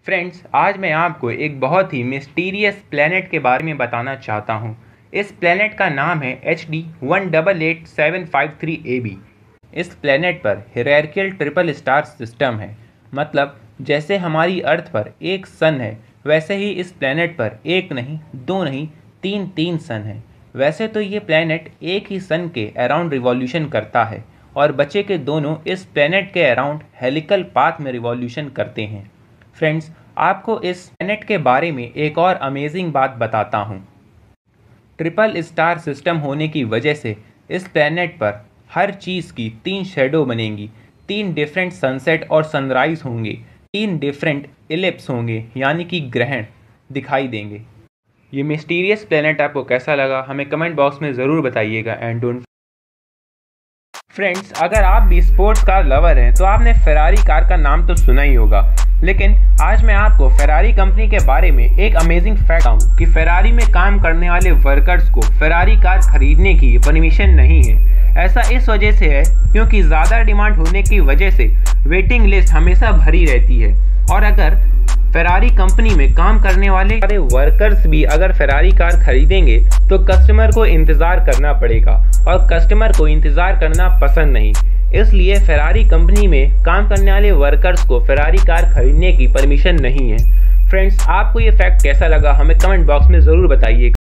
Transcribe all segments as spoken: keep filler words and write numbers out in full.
Friends, आज मैं आपको एक बहुत ही मिस्टीरियस प्लेनेट के बारे में बताना चाहता हूँ। इस प्लेनेट का नाम है H D one double eight seven five three A B. इस प्लेनेट पर हायरार्किकल ट्रिपल स्टार सिस्टम है। मतलब जैसे हमारी अर्थ पर एक सन है, वैसे ही इस प्लेनेट पर एक नहीं, दो नहीं, तीन तीन सन है। वैसे तो ये प्लेनेट एक ही सन के अराउंड रिवॉल्यूशन करता है और बचे के दोनों इस प्लेनेट के अराउंड हेलिकल पाथ में रिवॉल्यूशन करते हैं। फ्रेंड्स, आपको इस प्लेनेट के बारे में एक और अमेजिंग बात बताता हूँ। ट्रिपल स्टार सिस्टम होने की वजह से इस प्लेनेट पर हर चीज़ की तीन शेडो बनेंगी, तीन डिफरेंट सनसेट और सनराइज होंगे, तीन डिफरेंट इलिप्स होंगे, यानी कि ग्रहण दिखाई देंगे। ये मिस्टीरियस प्लेनेट आपको कैसा लगा हमें कमेंट बॉक्स में ज़रूर बताइएगा। एंड डोंट फ्रेंड्स, अगर आप भी स्पोर्ट्स कार लवर हैं तो आपने फेरारी कार का नाम तो सुना ही होगा, लेकिन आज मैं आपको फेरारी कंपनी के बारे में एक अमेजिंग फैक्ट बताऊं कि फेरारी में काम करने वाले वर्कर्स को फेरारी कार खरीदने की परमिशन नहीं है। ऐसा इस वजह से है क्योंकि ज़्यादा डिमांड होने की वजह से वेटिंग लिस्ट हमेशा भरी रहती है, और अगर फेरारी कंपनी में काम करने वाले सारे वर्कर्स भी अगर फेरारी कार खरीदेंगे तो कस्टमर को इंतज़ार करना पड़ेगा, और कस्टमर को इंतज़ार करना पसंद नहीं। इसलिए फेरारी कंपनी में काम करने वाले वर्कर्स को फेरारी कार खरीदने की परमिशन नहीं है। फ्रेंड्स, आपको ये फैक्ट कैसा लगा हमें कमेंट बॉक्स में ज़रूर बताइएगा।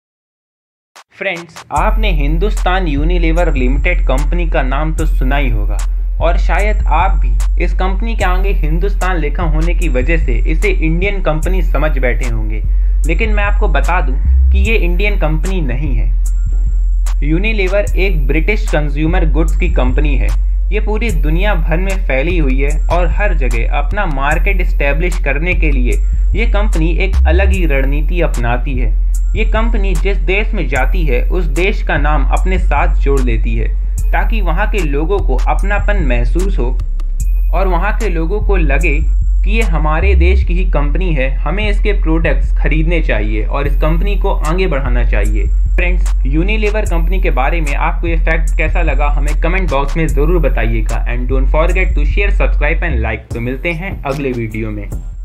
फ्रेंड्स, आपने हिंदुस्तान यूनिलीवर लिमिटेड कंपनी का नाम तो सुना ही होगा, और शायद आप भी इस कंपनी के आगे हिंदुस्तान लिखा होने की वजह से इसे इंडियन कंपनी समझ बैठे होंगे, लेकिन मैं आपको बता दूं कि ये इंडियन कंपनी नहीं है। यूनिलीवर एक ब्रिटिश कंज्यूमर गुड्स की कंपनी है। ये पूरी दुनिया भर में फैली हुई है और हर जगह अपना मार्केट इस्टेब्लिश करने के लिए ये कंपनी एक अलग ही रणनीति अपनाती है। ये कंपनी जिस देश में जाती है उस देश का नाम अपने साथ जोड़ लेती है ताकि वहाँ के लोगों को अपनापन महसूस हो और वहाँ के लोगों को लगे कि ये हमारे देश की ही कंपनी है, हमें इसके प्रोडक्ट्स खरीदने चाहिए और इस कंपनी को आगे बढ़ाना चाहिए। फ्रेंड्स, यूनिलीवर कंपनी के बारे में आपको ये फैक्ट कैसा लगा हमें कमेंट बॉक्स में ज़रूर बताइएगा। And don't forget to share, subscribe and like. तो मिलते हैं अगले वीडियो में।